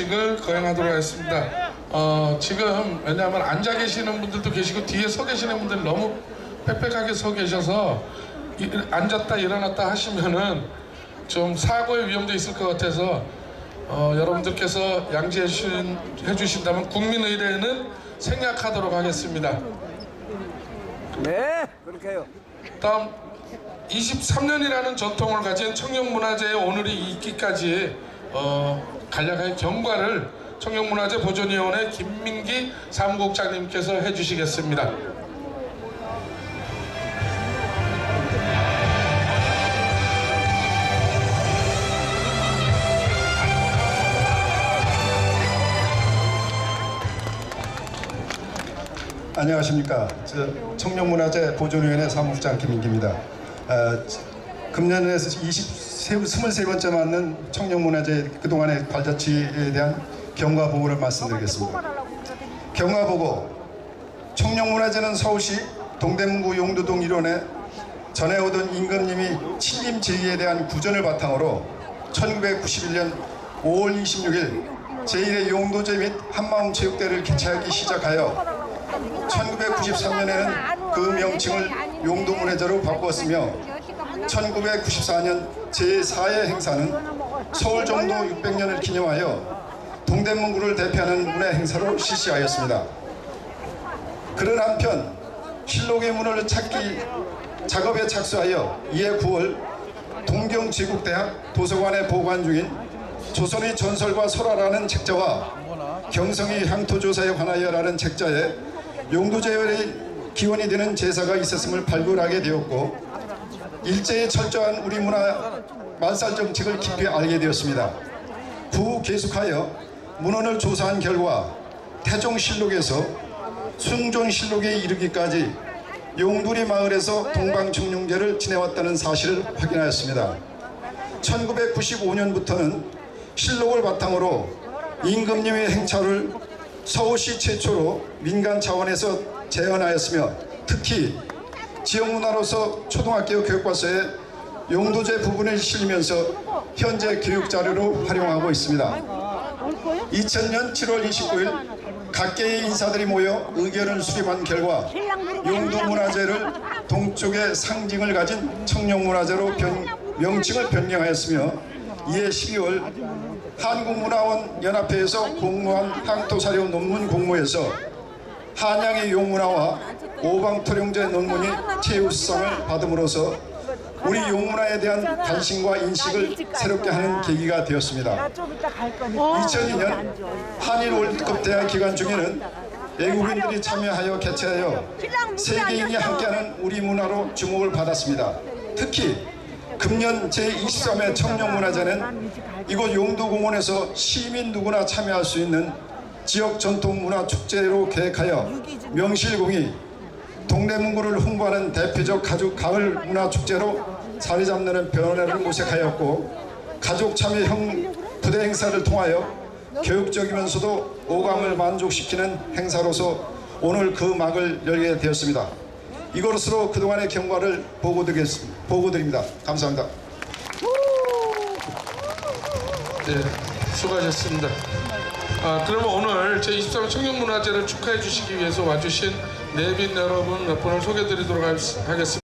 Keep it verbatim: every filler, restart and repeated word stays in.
을 거행하도록 하겠습니다. 어, 지금 왜냐하면 앉아 계시는 분들도 계시고 뒤에 서 계시는 분들 너무 빽빽하게 서 계셔서 이, 앉았다 일어났다 하시면은 좀 사고의 위험도 있을 것 같아서 어, 여러분들께서 양지해 주신, 해주신다면 국민의례는 생략하도록 하겠습니다. 네, 그렇게 해요. 다음 이십삼 년이라는 전통을 가진 청룡문화재의 오늘이 있기까지 어, 간략하게 경과를 청룡문화재 보존위원회 김민기 사무국장님께서 해주시겠습니다. 안녕하십니까. 저 청룡문화재 보존위원회 사무국장 김민기입니다. 어, 금년에 이십삼 번째 맞는 청룡문화재 그동안의 발자취에 대한 경과보고를 말씀드리겠습니다. 경과보고, 청룡문화재는 서울시 동대문구 용두동 일원에 전해 오던 임금님이 친임 제의에 대한 구전을 바탕으로 천구백구십일 년 오월 이십육일 제일의 용도제 및 한마음체육대회를 개최하기 시작하여 천구백구십삼 년에는 그 명칭을 용도문화재로 바꾸었으며 천구백구십사 년 제사 회 행사는 서울정도 육백 년을 기념하여 동대문구를 대표하는 문화 행사로 실시하였습니다. 그런 한편 실록의 문을 찾기 작업에 착수하여 이해 구월 동경제국대학 도서관에 보관 중인 조선의 전설과 설화라는 책자와 경성의 향토조사에 관하여라는 책자에 용도제열의 기원이 되는 제사가 있었음을 발굴하게 되었고, 일제의 철저한 우리 문화 말살 정책을 깊이 알게 되었습니다. 후 계속하여 문헌을 조사한 결과 태종실록에서 숭존실록에 이르기까지 용두리 마을에서 동방청룡제를 지내왔다는 사실을 확인하였습니다. 천구백구십오 년부터는 실록을 바탕으로 임금님의 행차를 서울시 최초로 민간 차원에서 재현하였으며, 특히 지역문화로서 초등학교 교육과서에 용도제 부분을 실리면서 현재 교육자료로 활용하고 있습니다. 이천 년 칠월 이십구일 각계의 인사들이 모여 의견을 수립한 결과 용도문화재를 동쪽의 상징을 가진 청룡문화재로 변, 명칭을 변경하였으며, 이해 십이월 한국문화원 연합회에서 공모한 향토사료 논문 공모에서 한양의 용문화와 오방토룡제 논문이 최우수상을 받음으로써 우리 용문화에 대한 관심과 인식을 새롭게 하는 계기가 되었습니다. 이천이 년 한일 월드컵 대회 기간 중에는 외국인들이 참여하여 개최하여 세계인이 함께하는 우리 문화로 주목을 받았습니다. 특히 금년 제이십삼 회 청룡문화제는 이곳 용두공원에서 시민 누구나 참여할 수 있는 지역 전통문화 축제로 계획하여 명실공히 동대문구를 홍보하는 대표적 가족 가을 문화 축제로 자리 잡는 변화를 모색하였고, 가족 참여형 부대 행사를 통하여 교육적이면서도 오감을 만족시키는 행사로서 오늘 그 막을 열게 되었습니다. 이것으로 그동안의 경과를 보고드리겠습니다. 보고드립니다. 감사합니다. 네, 수고하셨습니다. 아, 그러면 오늘 제이십삼 회 청룡문화제를 축하해 주시기 위해서 와주신 내빈 여러분 몇 분을 소개해 드리도록 하겠습니다.